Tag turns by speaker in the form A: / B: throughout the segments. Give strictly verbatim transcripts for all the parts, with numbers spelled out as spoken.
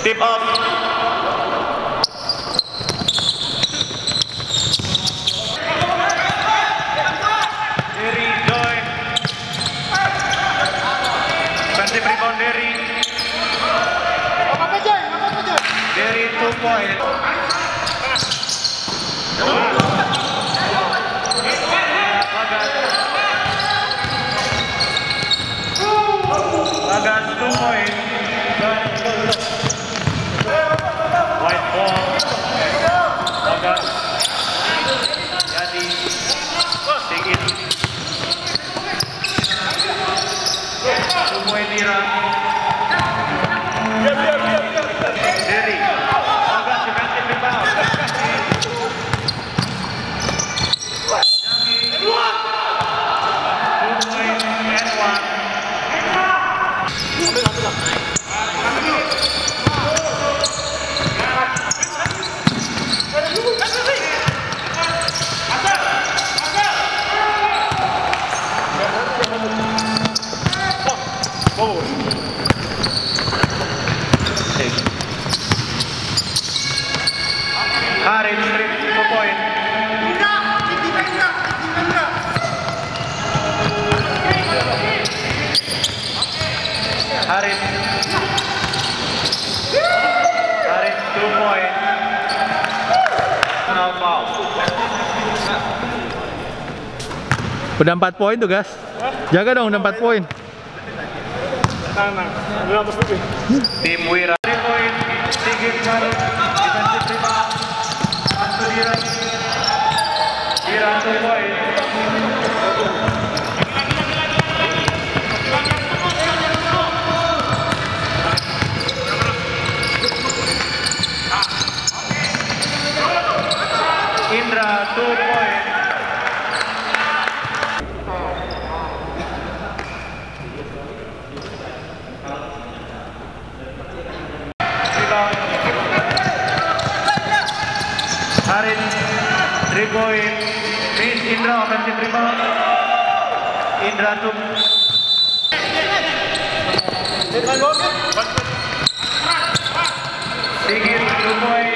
A: Tip off. Derry Joy. Defensive rebound Derry. Derry two point. Bagas two point. White ball. Bagas. Jadi sedikit. Two point Tira. Derry. Bagas defensive rebound. Haris strip two point. Haris. Haris two point. Final foul.
B: Udah empat poin tuh, Gas. Jaga dong, udah empat poin.
A: Tim Wira three point. Sigit Maruf. Defensive rebound. Masuk Dira. Dira two point. Indra two point. Haris three point. Miss Indra offensive rebound. Indra two. Sigit two point.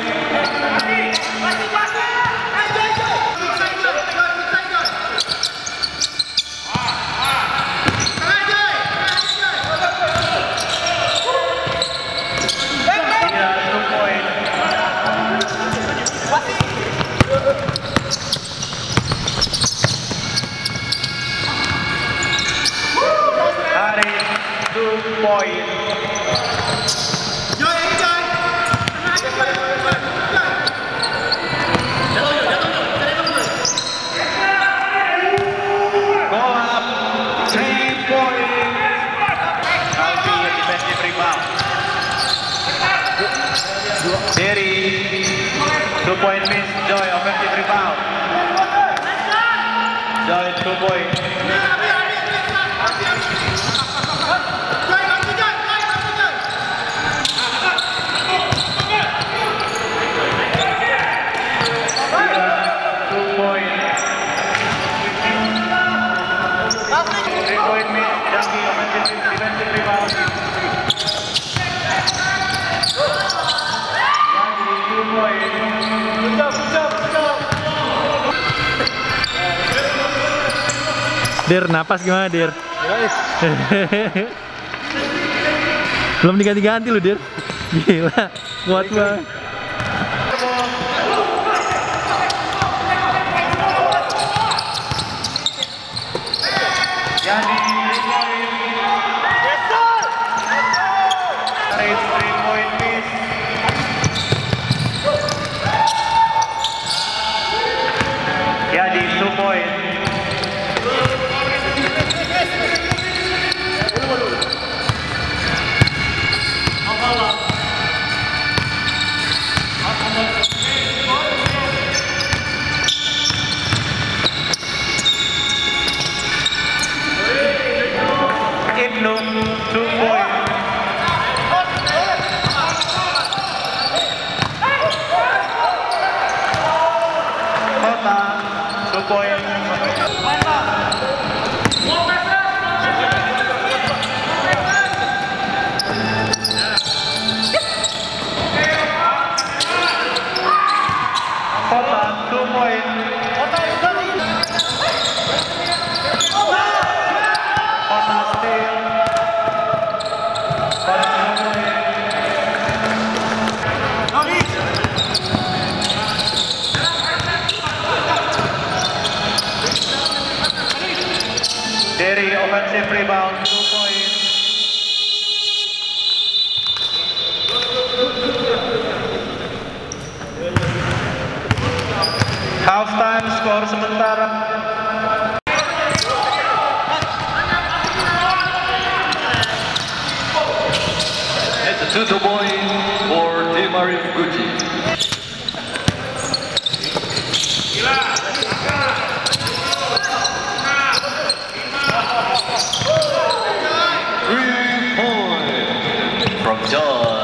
A: Two point. Go up. Three point. Alfi defensive rebound. Derry. Two point miss. Joy offensive rebound. Joy two point.
B: Dir, napas gimana, Dir? Belum diganti-ganti lu, Dir. Gila, kuat banget.
A: Jadi three point miss. Jadi two point. Ibnu two point. Kota two point. skor sementara. It's a two-two point for Dimari Fukuji. Three point from John.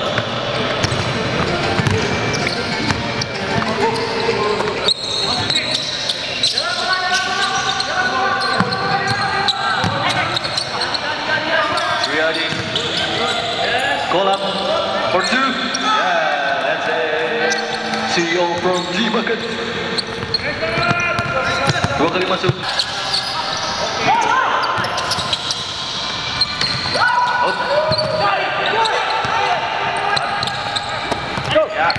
A: Call up for two. Yeah, that's it. C E O from G-Bucket. Dua kali masuk. Oh. Ya.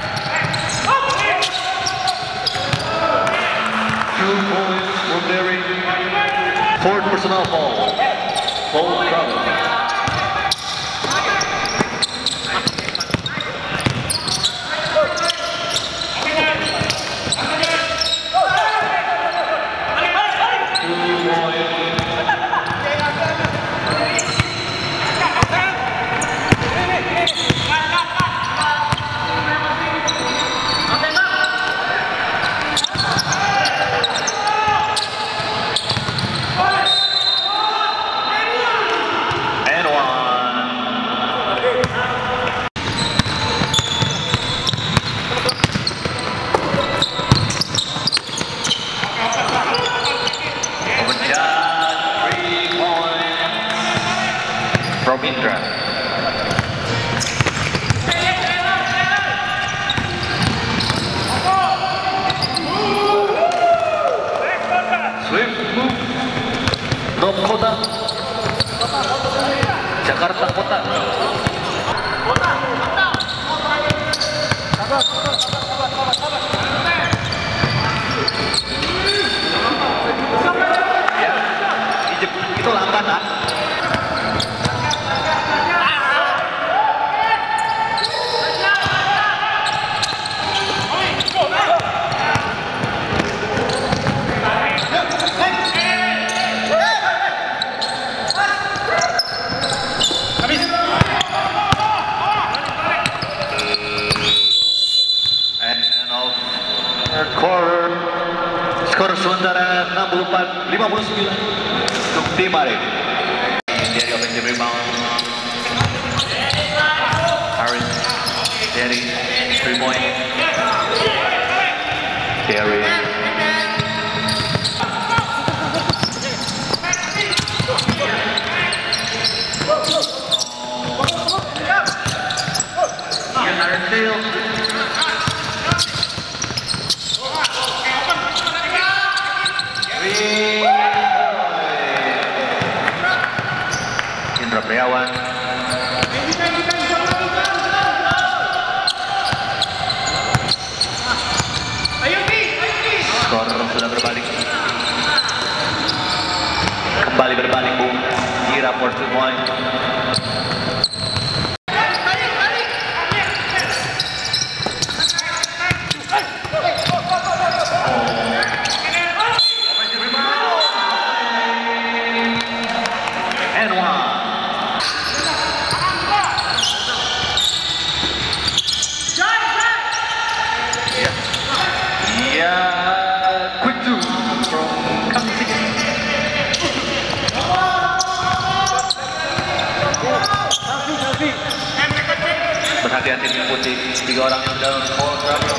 A: Two points for Derry. Fourth personal foul. Foul trouble. From Indra. Swift move from Kota. Jakarta Kota. Ya, itu lambat kan? Quarter skor sementara enam puluh empat lima puluh sembilan untuk Dimari. Dari offensive rebound Harris dari three point Derry. Indra Priawan. Skor sudah berbalik. Kembali berbalik Bung. Kira for two point. Berhati-hati mengikuti tiga orang yang dalam foul trouble.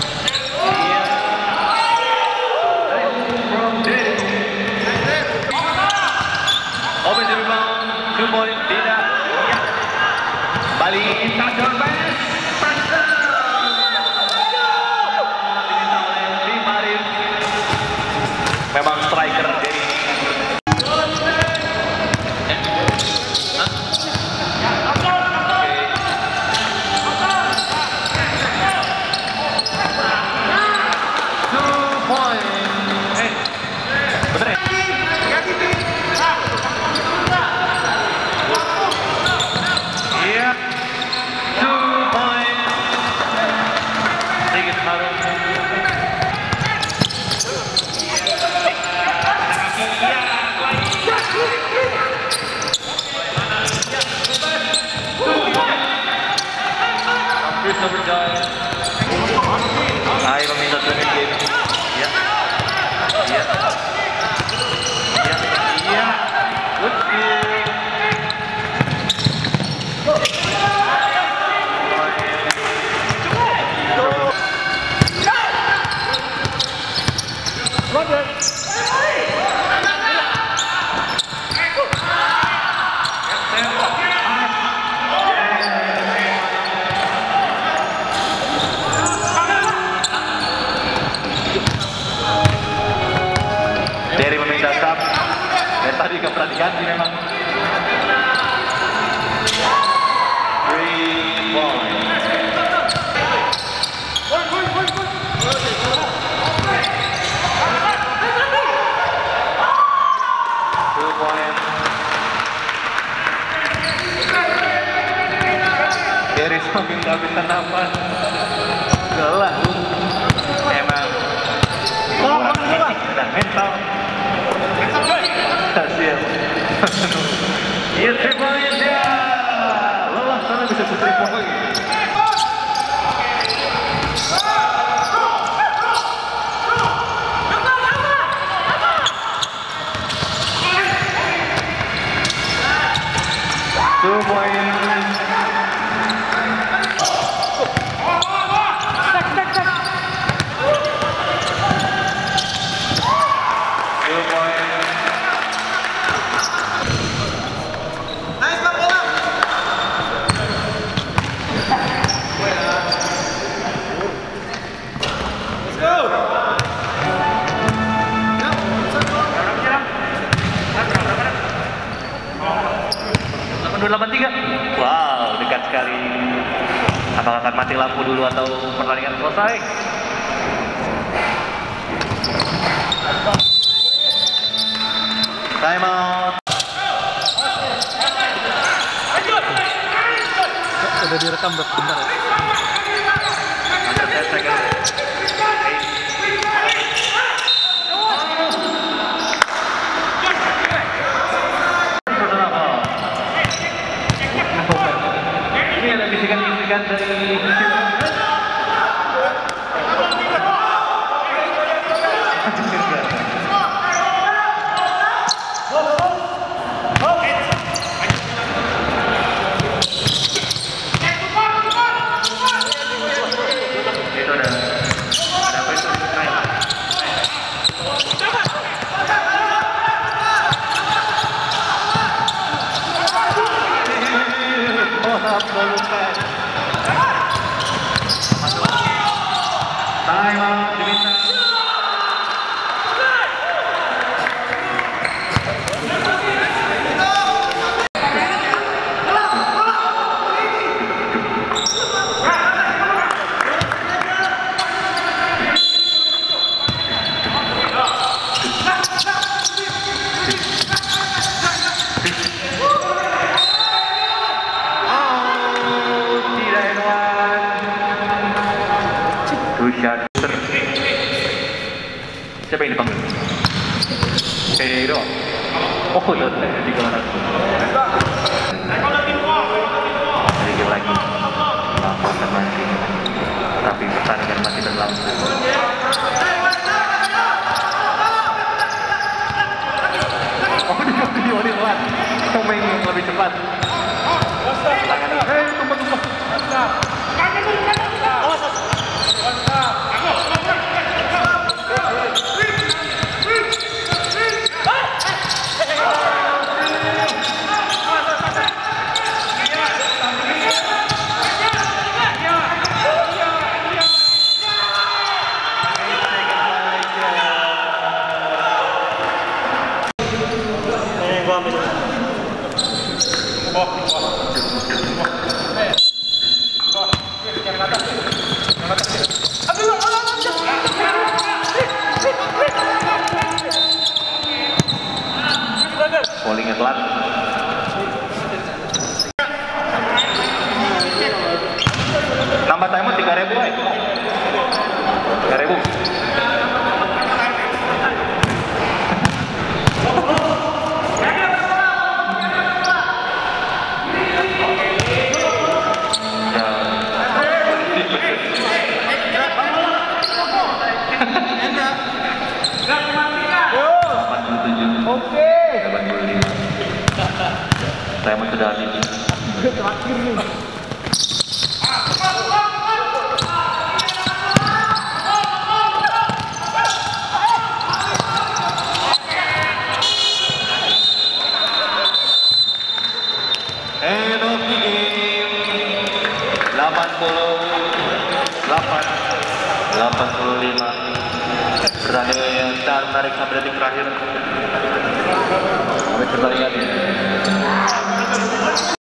A: Offensive rebound, two point, tidak. Balik, touchdown pass, touchdown. Diminta oleh Dimari. Memang striker dari two point Ayo meminta turun game. Iya. Iya. Iya. Iya. Good kill. Dari meminta sub, dari tadi gak pernah diganti memang. Three point. Two point. Dari meminta-minta nafas. Gelah lu. Emang. Orang fisik dan mental. Hasil. Iya, three point ya. Lolos karena bisa three point. Two point. delapan tiga. Wow, dekat sekali. Apakah akan mati lampu dulu atau pertandingan selesai? Time out.
B: Udah direkam udah bentar ya.
A: Under ten seconds. Ini ada bisikan-bisikan dari time out diminta. Siapa yang dipanggil? Pedro. Oh, udah di kelas. Sedikit lagi laporan masih, tapi pertandingan masih berlangsung. Oh, dia video ini telat. Pemain yang lebih cepat. Tangan ini. Hei, tumpah-tumpah. Pollingnya telat. Nambah timer tiga ribu eh. tiga ribu. Raymond sudah habis. End of the game. delapan puluh delapan delapan puluh lima. Pertandingan yang sangat menarik sampai detik terakhir. Sampai pertandingan ini.